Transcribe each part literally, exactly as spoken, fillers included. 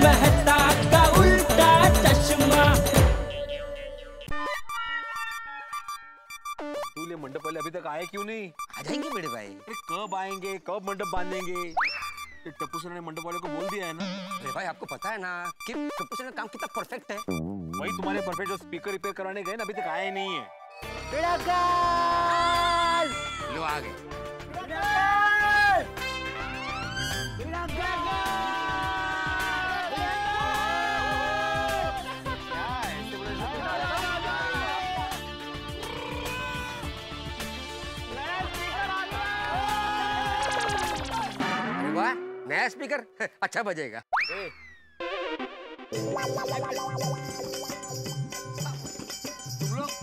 मेहता का उल्टा चश्मा। दूल्हे मंडप वाले अभी तक आए क्यों नहीं? आ जाएंगे बड़े भाई। कब आएंगे, कब मंडप बांधेंगे? ये टप्पू सर ने मंडप वाले को बोल दिया है ना? अरे भाई आपको पता है ना कि टप्पू सर का काम कितना परफेक्ट है। वही तुम्हारे परफेक्ट जो स्पीकर रिपेयर कराने गए ना, अभी तक आए नहीं है। लो आ गए। वाह नया स्पीकर अच्छा बजेगा। ए, तुम लोग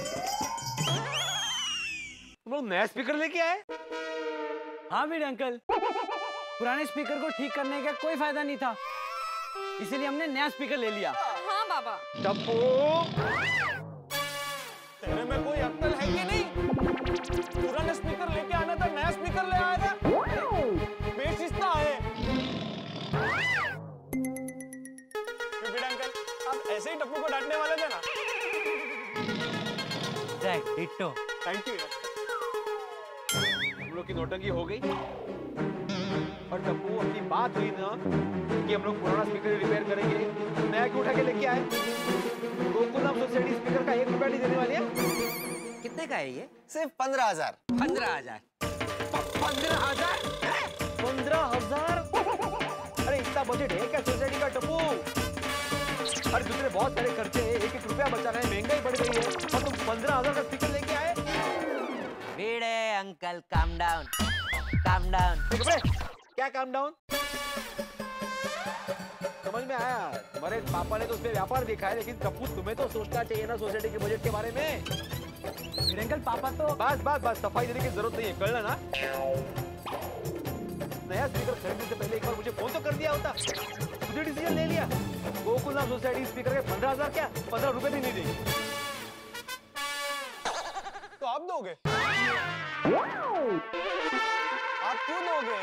तुम लोग नया स्पीकर लेके आए? हाँ वीर अंकल, पुराने स्पीकर को ठीक करने का कोई फायदा नहीं था, इसीलिए हमने नया स्पीकर ले लिया। हाँ बाबा। टप्पू, तेरे में कोई अक्ल है कि नहीं? पुराने स्पीकर लेके आना था, नया स्पीकर ले आया था। बेशिस्ता है। अंकल, आप ऐसे ही टप्पू को डांटने वाले थे ना? डिट्टो। Thank you. हम लोग की नौटंकी हो गई और टप्पू अपनी बात हुई ना कि हम लोग पुराना स्पीकर रिपेयर करेंगे, नया क्यों उठा के लेके आए? गोकुलधाम सोसाइटी स्पीकर का एक रुपया नहीं देने वाली है। कितने का है ये? सिर्फ पंद्रह हजार। पंद्रह हजार पंद्रह हजार पंद्रह हजार? अरे इतना बजट है क्या सोसाइटी का टप्पू? अरे दूसरे बहुत सारे खर्चे हैं, एक एक रुपया बचाना है, महंगाई बढ़ गई है और तुम पंद्रह हजार का स्पीकर लेके आए? वीड़े uncle calm down calm down. क्या काम डाउन? समझ में आया, तुम्हारे पापा ने तो उसमें व्यापार देखा है, लेकिन टप्पू तुम्हें तो सोचना चाहिए ना सोसाइटी के बजट के बारे में। अंकल पापा तो बस बस बस सफाई देने की जरूरत नहीं है, कल ना नया स्पीकर खरीदने से पहले एक बार मुझे फोन तो कर दिया होता। मुझे डिसीजन ले लिया। गोकुलधाम सोसाइटी स्पीकर के पंद्रह हजार क्या पंद्रह रुपए भी नहीं देंगे। तो आप दोगे? आप क्यों दोगे?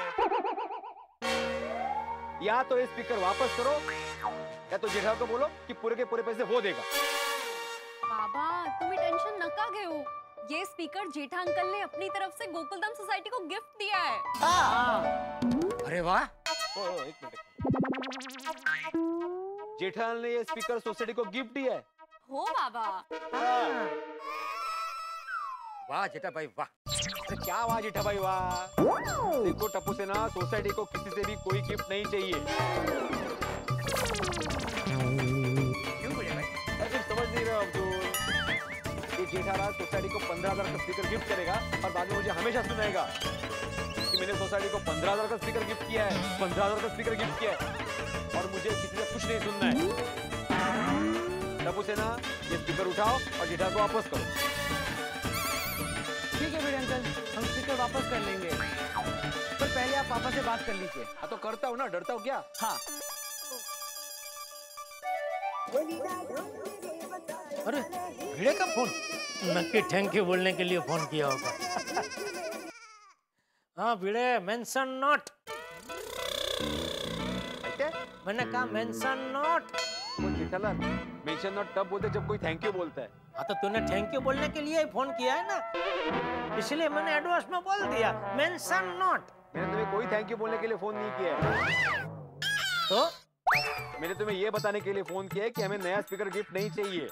या तो ये स्पीकर वापस करो या तो जेठा को बोलो कि पूरे के पूरे पैसे वो देगा। बाबा तुम्हें टेंशन नका घेऊ, ये स्पीकर जेठा अंकल ने अपनी तरफ से गोकुलधाम सोसाइटी को गिफ्ट दिया है। हाँ। अरे वाह। ओ, ओ, एक मिनट। जेठा ने ये स्पीकर सोसाइटी को गिफ्ट दिया है। हो बाबा। वाह जेठा भाई वाह। तो क्या वाह जेठा भाई वाह। देखो टप्पू से ना सोसाइटी को किसी से भी कोई गिफ्ट नहीं चाहिए। क्यों बड़े भाई? अरे समझ नहीं रहे अब तो ये जेठालाल सोसाइटी को पंद्रह हजार का स्पीकर गिफ्ट करेगा और बाद में मुझे हमेशा सुनाएगा कि मैंने सोसाइटी को पंद्रह हजार का स्पीकर गिफ्ट किया है, पंद्रह हजार का स्पीकर गिफ्ट किया है और मुझे किसी से कुछ नहीं सुनना है। टप्पू से ना ये स्पीकर उठाओ और जेठा को वापस करो। ठीक है वीर अंकल, हम स्पीकर वापस कर लेंगे, पर पहले आप पापा से बात कर लीजिए। हाँ तो करता हूँ ना, डरता हूँ क्या? हाँ। अरे भिड़े का फोन? नक्की थैंक यू बोलने के लिए फोन किया होगा। हाँ भिड़े मेंशन नॉट। मैंने कहा मेंशन नॉट। वो जेठालाल मेंशन नॉट तब बोलते जब कोई थैंक यू बोलता है। हाँ तो तूने थैंक यू बोलने के लिए ही फोन किया है ना, इसलिए मैंने एडवांस में बोल दिया मेंशन नॉट। मैंने तुम्हें कोई थैंक यू बोलने के लिए फोन नहीं किया है। तो मैंने तुम्हें ये बताने के लिए फोन किया है कि हमें नया स्पीकर गिफ्ट नहीं चाहिए।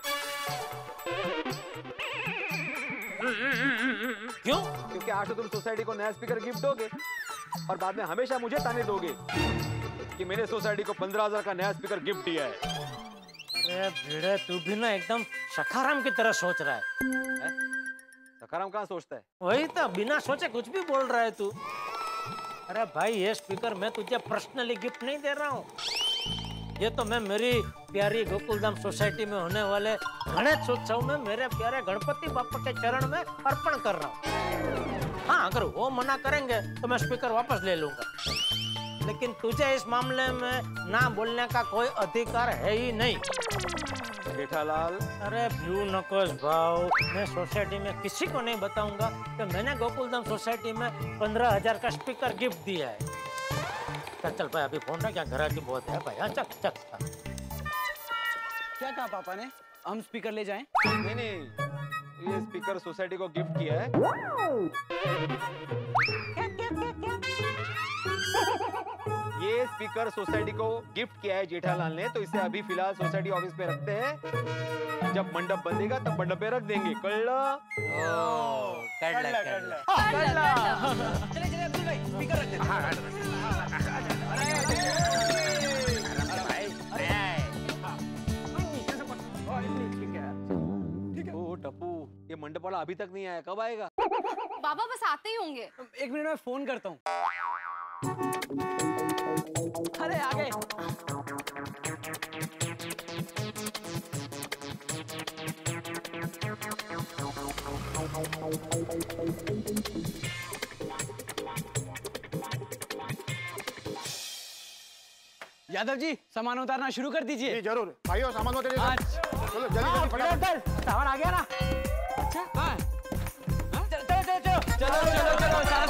क्यों? क्योंकि आज तो तुम सोसाइटी को नया स्पीकर गिफ्ट दोगे और बाद में हमेशा मुझे ताने दोगे कि मैंने सोसाइटी को पंद्रह हजार का नया स्पीकर गिफ्ट दिया है। अरे भिड़े तू भी ना एकदम सखाराम की तरह सोच रहा है, है? सखाराम कहाँ सोचता है? वही तो बिना सोचे कुछ भी बोल रहा है तू। अरे भाई ये स्पीकर मैं तुझे पर्सनली गिफ्ट नहीं दे रहा हूँ, ये तो मैं मेरी प्यारी गोकुलधाम सोसाइटी में होने वाले गणेश उत्सव में मेरे प्यारे गणपति बापा के चरण में अर्पण कर रहा हूँ। हाँ अगर वो मना करेंगे तो मैं स्पीकर वापस ले लूंगा, लेकिन तुझे इस मामले में ना बोलने का कोई अधिकार है ही नहीं। जेठालाल अरे व्यू नकोश भाव, मैं सोसाइटी में किसी को नहीं बताऊंगा कि मैंने गोकुलधाम सोसाइटी में पंद्रह हजार का स्पीकर गिफ्ट दिया है। चल चल भाई, अभी फोन रख, क्या घराटी बहुत है भाई। हाँ चल चल चल। क्या कहा पापा ने, हम स्पीकर ले जाएं? नहीं नहीं, ये स्पीकर सोसाइटी को गिफ्ट किया है। ये स्पीकर सोसाइटी को गिफ्ट किया है जेठालाल ने, तो इसे अभी फिलहाल सोसाइटी ऑफिस पे रखते हैं। जब मंडप बंदेगा तब मंडप पे रख देंगे। कल्ला कर ले कर ले। चले चले अब्दुल भाई, स्पीकर रख देते हैं। ओ टप्पू, ये मंडप वाला अभी तक नहीं आया, कब आएगा? बाबा बस आते ही होंगे। एक मिनट में फोन करता हूँ। अरे आ गए। यादव जी, सामान उतारना शुरू कर दीजिए। जी जरूर भाइयों, सामान उतारिए। अच्छा। चलो जल्दी जल्दी फटाफट। सामान आ गया ना? अच्छा हाँ। चलो चलो चलो चलो चलो चलो चलो साथ